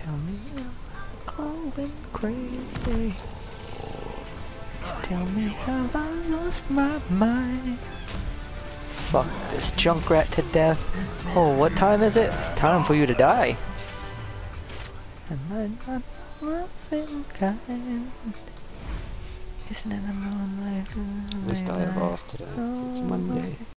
Tell me I'm going crazy. Tell me have I lost my mind? Fuck this Junkrat to death. Oh, what time is it? Time for you to die. Am I not loving kind? Isn't it a long life? At least I have off today. It's Monday.